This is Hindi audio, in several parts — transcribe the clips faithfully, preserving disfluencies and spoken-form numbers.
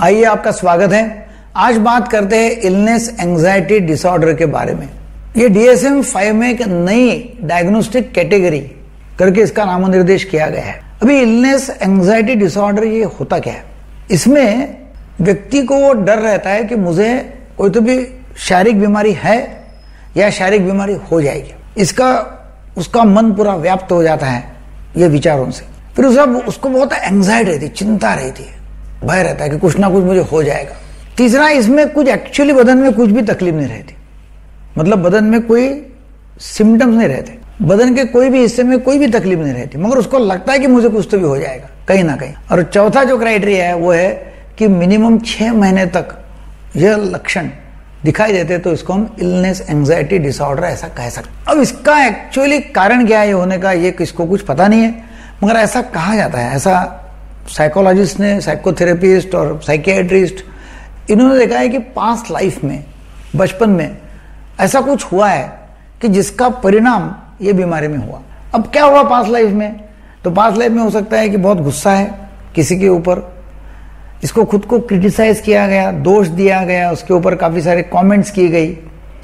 आइए, आपका स्वागत है। आज बात करते हैं इलनेस एंजाइटी डिसऑर्डर के बारे में। ये डी एस एम फाइव में एक नई डायग्नोस्टिक कैटेगरी करके इसका नामनिर्देश किया गया है। अभी इलनेस एंजाइटी डिसऑर्डर ये होता क्या है? इसमें व्यक्ति को वो डर रहता है कि मुझे कोई तो भी शारीरिक बीमारी है या शारीरिक बीमारी हो जाएगी। इसका उसका मन पूरा व्याप्त हो जाता है ये विचारों से। फिर उसका उसको बहुत एंजाइटी रहती, चिंता रहती है, भय रहता है कि कुछ ना कुछ मुझे हो जाएगा। तीसरा, इसमें कुछ एक्चुअली बदन में कुछ भी तकलीफ नहीं रहती, मतलब बदन में कोई सिम्टम्स नहीं रहते, बदन के कोई भी हिस्से में कोई भी तकलीफ नहीं रहती, मगर उसको लगता है कि मुझे कुछ तो भी हो जाएगा कहीं ना कहीं। और चौथा जो क्राइटेरिया है वो है कि मिनिमम छह महीने तक यह लक्षण दिखाई देते, तो इसको हम इलनेस एंजाइटी डिसऑर्डर ऐसा कह सकते। अब इसका एक्चुअली कारण क्या है होने का, ये किसको कुछ पता नहीं है, मगर ऐसा कहा जाता है। ऐसा साइकोलॉजिस्ट ने, साइकोथेरेपिस्ट और साइकियाट्रिस्ट, इन्होंने देखा है कि पास्ट लाइफ में, बचपन में ऐसा कुछ हुआ है कि जिसका परिणाम ये बीमारी में हुआ। अब क्या हुआ पास्ट लाइफ में? तो पास्ट लाइफ में हो सकता है कि बहुत गुस्सा है किसी के ऊपर, इसको खुद को क्रिटिसाइज किया गया, दोष दिया गया, उसके ऊपर काफी सारे कमेंट्स की गई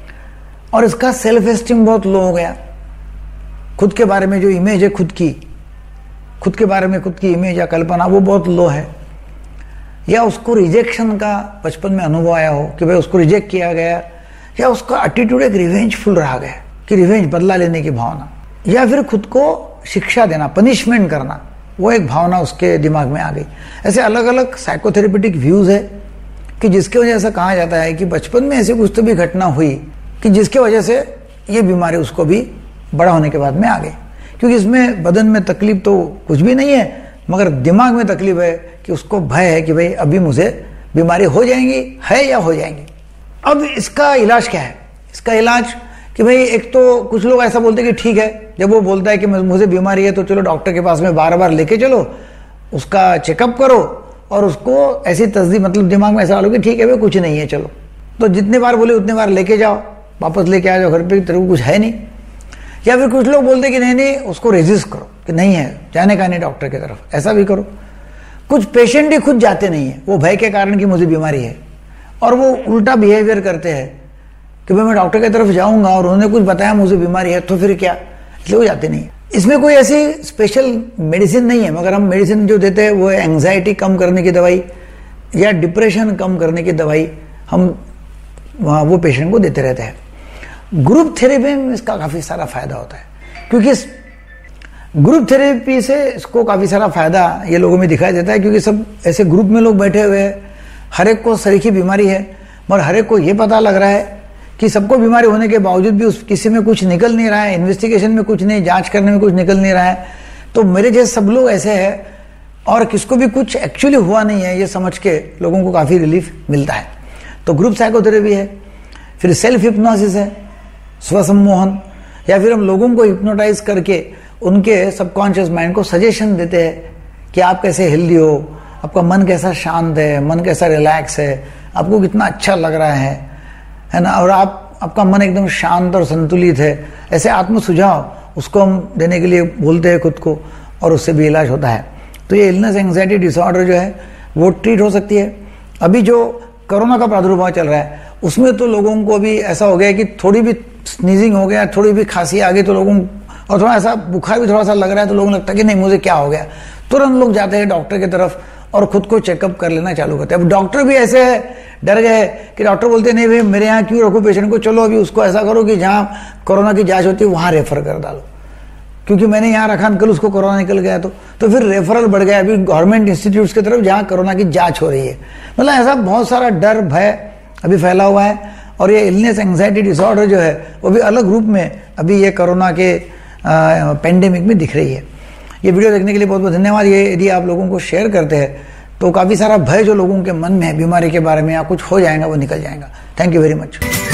और इसका सेल्फ एस्टीम बहुत लो हो गया। खुद के बारे में जो इमेज है, खुद की खुद के बारे में खुद की इमेज या कल्पना, वो बहुत लो है। या उसको रिजेक्शन का बचपन में अनुभव आया हो कि भाई उसको रिजेक्ट किया गया, या उसका एटीट्यूड एक रिवेंजफुल रहा गया कि रिवेंज, बदला लेने की भावना, या फिर खुद को शिक्षा देना, पनिशमेंट करना, वो एक भावना उसके दिमाग में आ गई। ऐसे अलग अलग साइकोथेरेपेटिक व्यूज है कि जिसके वजह से कहा जाता है कि बचपन में ऐसी कुछ तो भी घटना हुई कि जिसके वजह से ये बीमारी उसको भी बड़ा होने के बाद में आ गई। क्योंकि इसमें बदन में तकलीफ तो कुछ भी नहीं है, मगर दिमाग में तकलीफ है कि उसको भय है कि भाई अभी मुझे बीमारी हो जाएंगी, है या हो जाएंगी। अब इसका इलाज क्या है? इसका इलाज कि भाई एक तो कुछ लोग ऐसा बोलते हैं कि ठीक है, जब वो बोलता है कि मुझे बीमारी है तो चलो डॉक्टर के पास में बार बार लेके चलो, उसका चेकअप करो और उसको ऐसी तस्दीक, मतलब दिमाग में ऐसा डालो कि ठीक है भाई कुछ नहीं है, चलो। तो जितने बार बोले उतने बार लेके जाओ, वापस लेके आ जाओ घर पे, तेरे को कुछ है नहीं। या फिर कुछ लोग बोलते कि नहीं नहीं, उसको रेजिस्ट करो कि नहीं है, जाने का नहीं डॉक्टर की तरफ, ऐसा भी करो। कुछ पेशेंट ही खुद जाते नहीं है, वो भय के कारण कि मुझे बीमारी है, और वो उल्टा बिहेवियर करते हैं कि भाई मैं डॉक्टर की तरफ जाऊंगा और उन्होंने कुछ बताया मुझे बीमारी है तो फिर क्या, इसलिए वो जाते नहीं। इसमें कोई ऐसी स्पेशल मेडिसिन नहीं है, मगर हम मेडिसिन जो देते हैं वो एंग्जाइटी कम करने की दवाई या डिप्रेशन कम करने की दवाई हम वहाँ वो पेशेंट को देते रहते हैं। ग्रुप थेरेपी में इसका काफी सारा फायदा होता है, क्योंकि इस ग्रुप थेरेपी से इसको काफी सारा फायदा ये लोगों में दिखाई देता है, क्योंकि सब ऐसे ग्रुप में लोग बैठे हुए हैं, हर एक को सरीखी बीमारी है, मगर हर एक को ये पता लग रहा है कि सबको बीमारी होने के बावजूद भी उस किसी में कुछ निकल नहीं रहा है, इन्वेस्टिगेशन में कुछ नहीं, जांच करने में कुछ निकल नहीं रहा है, तो मेरे जैसे सब लोग ऐसे हैं और किसको भी कुछ एक्चुअली हुआ नहीं है, ये समझ के लोगों को काफी रिलीफ मिलता है। तो ग्रुप साइकोथेरेपी है, फिर सेल्फ हिप्नोसिस है, स्वसम्मोहन, या फिर हम लोगों को हिप्नोटाइज करके उनके सबकॉन्शियस माइंड को सजेशन देते हैं कि आप कैसे हेल्दी हो, आपका मन कैसा शांत है, मन कैसा रिलैक्स है, आपको कितना अच्छा लग रहा है है ना, और आप आपका मन एकदम शांत और संतुलित है। ऐसे आत्म सुझाव उसको हम देने के लिए बोलते हैं खुद को, और उससे भी इलाज होता है। तो ये इलनेस एंजाइटी डिसऑर्डर जो है वो ट्रीट हो सकती है। अभी जो कोरोना का प्रादुर्भाव चल रहा है उसमें तो लोगों को भी ऐसा हो गया कि थोड़ी भी स्नीजिंग हो गया, थोड़ी भी खांसी आ गई तो लोगों, और थोड़ा ऐसा बुखार भी थोड़ा सा लग रहा है तो लोगों को लगता है कि नहीं मुझे क्या हो गया, तुरंत लोग जाते हैं डॉक्टर की तरफ और खुद को चेकअप कर लेना चालू करते हैं। अब डॉक्टर भी ऐसे है, डर गए कि डॉक्टर बोलते नहीं भाई मेरे यहाँ क्यों रखो पेशेंट को, चलो अभी उसको ऐसा करो कि जहाँ कोरोना की जांच होती है वहां रेफर कर डालो, क्योंकि मैंने यहाँ रखा कल उसको कोरोना निकल गया तो तो फिर रेफरल बढ़ गया अभी गवर्नमेंट इंस्टीट्यूट्स की तरफ जहाँ कोरोना की जांच हो रही है। मतलब ऐसा बहुत सारा डर, भय अभी फैला हुआ है। और ये इलनेस एंजाइटी डिसऑर्डर जो है वो भी अलग रूप में अभी ये कोरोना के पेंडेमिक में दिख रही है। ये वीडियो देखने के लिए बहुत बहुत धन्यवाद। ये यदि आप लोगों को शेयर करते हैं तो काफ़ी सारा भय जो लोगों के मन में है बीमारी के बारे में या कुछ हो जाएगा वो निकल जाएगा। Thank you very much.